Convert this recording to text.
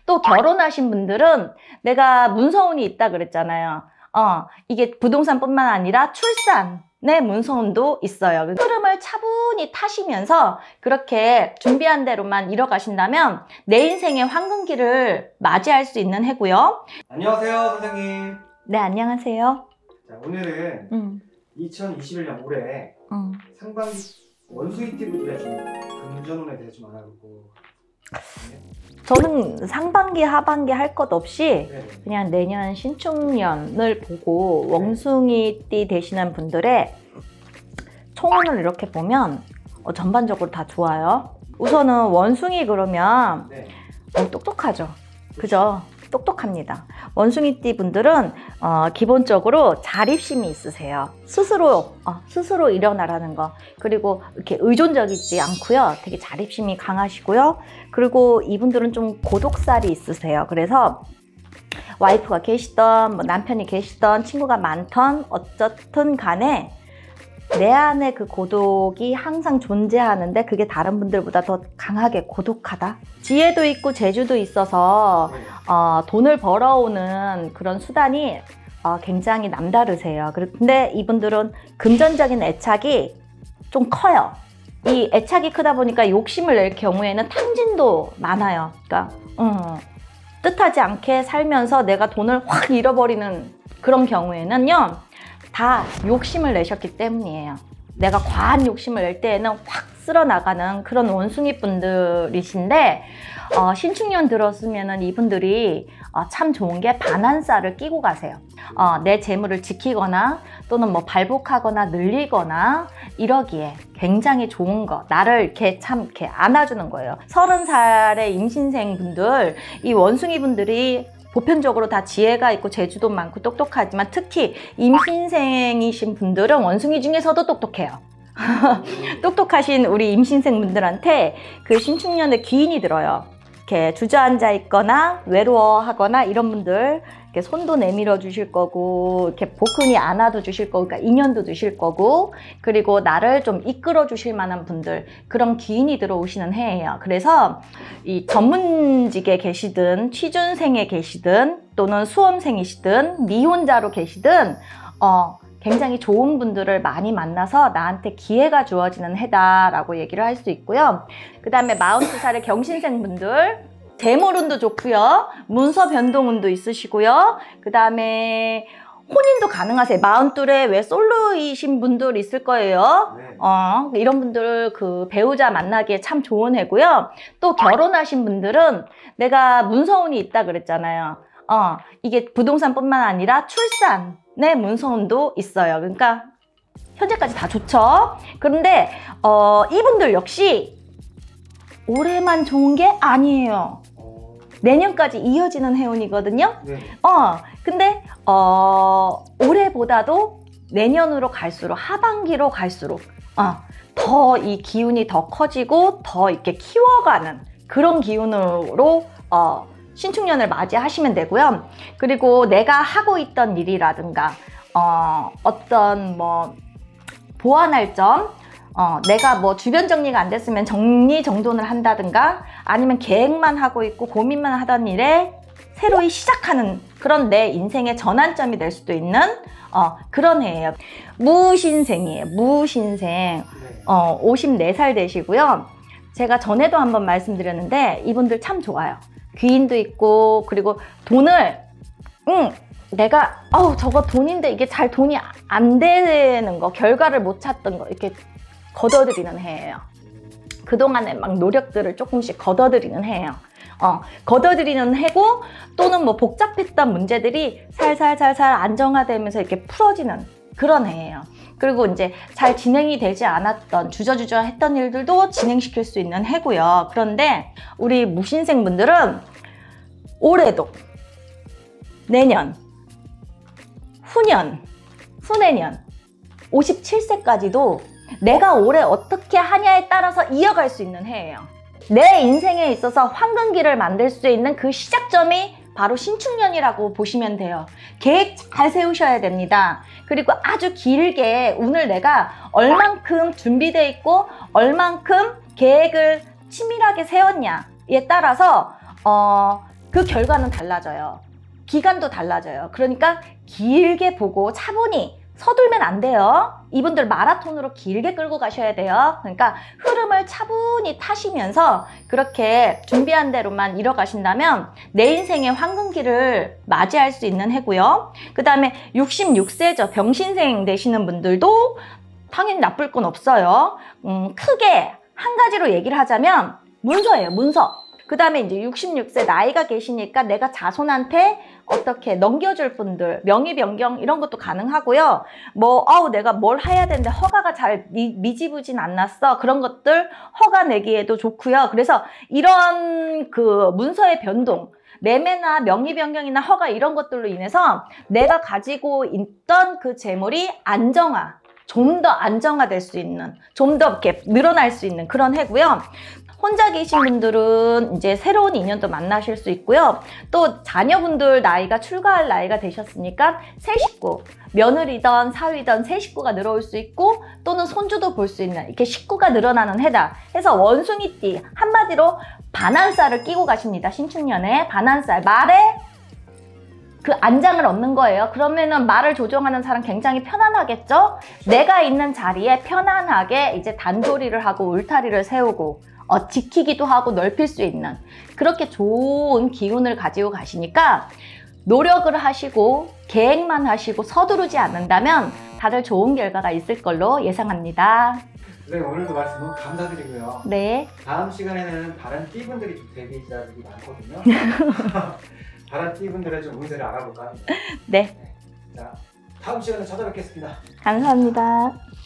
또 결혼하신 분들은 내가 문서운이 있다 그랬잖아요. 이게 부동산뿐만 아니라 출산의 문서운도 있어요. 흐름을 차분히 타시면서 그렇게 준비한 대로만 이뤄가신다면 내 인생의 황금기를 맞이할 수 있는 해고요. 안녕하세요, 선생님. 네, 안녕하세요. 자, 오늘은 2021년 올해 상반기 원수이티분들의 좀 금전운에 대해 좀 알아보고. 저는 상반기, 하반기 할 것 없이 네네. 그냥 내년 신축년을 보고 원숭이띠 되시는 분들의 총운을 이렇게 보면 전반적으로 다 좋아요. 우선은 원숭이 그러면 네. 똑똑하죠. 그죠? 똑똑합니다. 원숭이띠 분들은 기본적으로 자립심이 있으세요. 스스로 일어나라는 거. 그리고 이렇게 의존적이지 않고요. 되게 자립심이 강하시고요. 그리고 이분들은 좀 고독살이 있으세요. 그래서 와이프가 계시던 뭐 남편이 계시던 친구가 많던 어쨌든 간에 내 안에 그 고독이 항상 존재하는데 그게 다른 분들보다 더 강하게 고독하다. 지혜도 있고 재주도 있어서 돈을 벌어오는 그런 수단이 굉장히 남다르세요. 근데 이분들은 금전적인 애착이 좀 커요. 이 애착이 크다 보니까 욕심을 낼 경우에는 탕진도 많아요. 그러니까 뜻하지 않게 살면서 내가 돈을 확 잃어버리는 그런 경우에는요, 다 욕심을 내셨기 때문이에요. 내가 과한 욕심을 낼 때에는 확 쓸어나가는 그런 원숭이 분들이신데, 신축년 들었으면 이분들이 참 좋은 게 반환살을 끼고 가세요. 내 재물을 지키거나 또는 뭐 발복하거나 늘리거나 이러기에 굉장히 좋은 거, 나를 이렇게 참 이렇게 안아주는 거예요. 30살의 임신생 분들, 이 원숭이 분들이 보편적으로 다 지혜가 있고 재주도 많고 똑똑하지만 특히 임신생이신 분들은 원숭이 중에서도 똑똑해요. 똑똑하신 우리 임신생 분들한테 그 신축년에 기인이 들어요. 이렇게 주저앉아 있거나 외로워하거나 이런 분들 이렇게 손도 내밀어 주실 거고, 이렇게 복근이 안아도 주실 거고, 그러니까 인연도 주실 거고, 그리고 나를 좀 이끌어 주실 만한 분들, 그런 기인이 들어오시는 해예요. 그래서 이 전문직에 계시든 취준생에 계시든 또는 수험생이시든 미혼자로 계시든 굉장히 좋은 분들을 많이 만나서 나한테 기회가 주어지는 해다라고 얘기를 할 수 있고요. 그 다음에 42살의 경신생 분들, 재물운도 좋고요. 문서 변동운도 있으시고요. 그 다음에 혼인도 가능하세요. 42에 왜 솔로이신 분들 있을 거예요. 네. 이런 분들 그 배우자 만나기에 참 좋은 해고요. 또 결혼하신 분들은 내가 문서운이 있다 그랬잖아요. 이게 부동산뿐만 아니라 출산의 문서운도 있어요. 그러니까 현재까지 다 좋죠. 그런데 이분들 역시 올해만 좋은 게 아니에요. 내년까지 이어지는 해운이거든요. 네. 근데 올해보다도 내년으로 갈수록, 하반기로 갈수록 더 이 기운이 더 커지고 더 이렇게 키워가는 그런 기운으로 신축년을 맞이하시면 되고요. 그리고 내가 하고 있던 일이라든가 어떤 뭐 보완할 점, 내가 뭐 주변 정리가 안 됐으면 정리정돈을 한다든가, 아니면 계획만 하고 있고 고민만 하던 일에 새로이 시작하는 그런 내 인생의 전환점이 될 수도 있는 그런 해예요. 무신생이에요. 무신생. 네. 54살 되시고요. 제가 전에도 한번 말씀드렸는데 이분들 참 좋아요. 귀인도 있고, 그리고 돈을 내가 저거 돈인데 이게 잘 돈이 안 되는 거, 결과를 못 찾던 거 이렇게 걷어들이는 해예요. 그동안의 막 노력들을 조금씩 걷어들이는 해예요. 걷어들이는 해고, 또는 뭐 복잡했던 문제들이 살살살살 안정화되면서 이렇게 풀어지는 그런 해예요. 그리고 이제 잘 진행이 되지 않았던 주저주저 했던 일들도 진행시킬 수 있는 해고요. 그런데 우리 무신생 분들은 올해도, 내년, 후년, 후내년, 57세까지도 내가 올해 어떻게 하냐에 따라서 이어갈 수 있는 해예요. 내 인생에 있어서 황금기를 만들 수 있는 그 시작점이 바로 신축년이라고 보시면 돼요. 계획 잘 세우셔야 됩니다. 그리고 아주 길게 오늘 내가 얼만큼 준비되어 있고 얼만큼 계획을 치밀하게 세웠냐에 따라서 그 결과는 달라져요. 기간도 달라져요. 그러니까 길게 보고 차분히 서둘면 안 돼요. 이분들 마라톤으로 길게 끌고 가셔야 돼요. 그러니까 흐름을 차분히 타시면서 그렇게 준비한 대로만 이뤄가신다면 내 인생의 황금기를 맞이할 수 있는 해고요. 그 다음에 66세죠. 병신생 되시는 분들도 당연히 나쁠 건 없어요. 크게 한 가지로 얘기를 하자면 문서예요. 문서. 그 다음에 이제 66세 나이가 계시니까 내가 자손한테 어떻게 넘겨줄 분들, 명의 변경 이런 것도 가능하고요. 뭐, 내가 뭘 해야 되는데 허가가 잘 미지부진 않았어. 그런 것들 허가 내기에도 좋고요. 그래서 이런 그 문서의 변동, 매매나 명의 변경이나 허가 이런 것들로 인해서 내가 가지고 있던 그 재물이 좀 더 안정화될 수 있는, 좀 더 이렇게 늘어날 수 있는 그런 해고요. 혼자 계신 분들은 이제 새로운 인연도 만나실 수 있고요. 또 자녀분들 나이가 출가할 나이가 되셨으니까 새 식구, 며느리든 사위든 새 식구가 늘어올 수 있고 또는 손주도 볼 수 있는 이렇게 식구가 늘어나는 해다. 해서 원숭이띠 한마디로 반한살을 끼고 가십니다. 신축년에 반한살 말에 그 안장을 얻는 거예요. 그러면은 말을 조정하는 사람 굉장히 편안하겠죠? 내가 있는 자리에 편안하게 이제 단도리를 하고 울타리를 세우고 지키기도 하고 넓힐 수 있는 그렇게 좋은 기운을 가지고 가시니까 노력을 하시고 계획만 하시고 서두르지 않는다면 다들 좋은 결과가 있을 걸로 예상합니다. 네, 오늘도 말씀 너무 감사드리고요. 네. 다음 시간에는 다른 띠분들이 좀 데뷔자들이 많거든요. 다른 띠분들의 좀 운세를 알아볼까 합니다. 네. 자, 다음 시간에 찾아뵙겠습니다. 감사합니다.